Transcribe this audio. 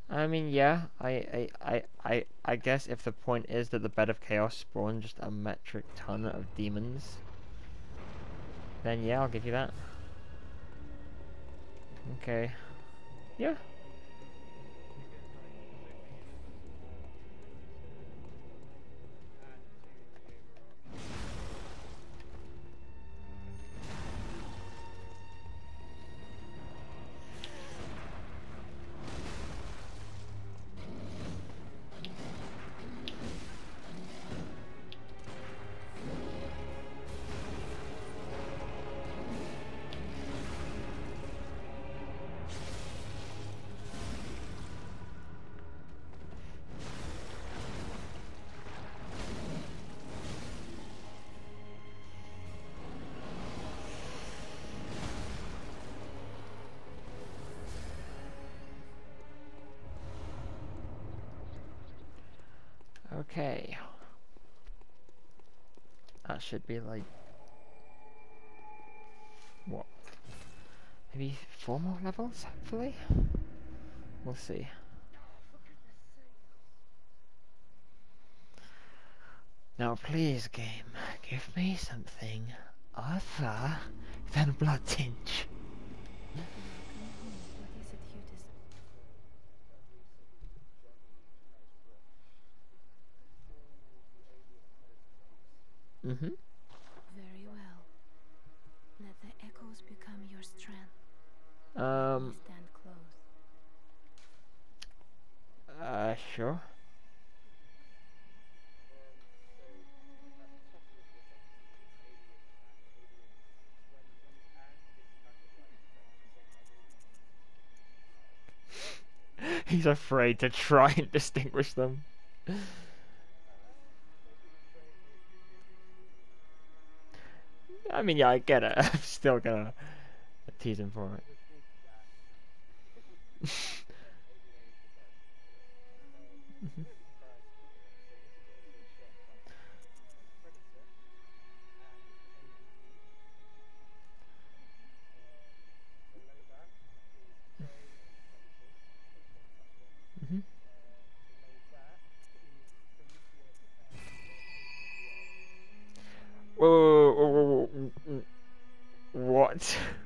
I mean, yeah, I guess if the point is that the bed of chaos spawned just a metric ton of demons, then yeah, I'll give you that. Okay. Yeah. Okay. That should be like, what? Maybe 4 more levels, hopefully? We'll see. Now please, game, give me something other than Blood Tinge. Mm-hmm. Very well. Let the echoes become your strength. Um, Stand close. sure. He's afraid to try and distinguish them. I mean, yeah, I get it. I'm still gonna tease him for it. Mhm. Whoa, whoa, whoa, whoa, what?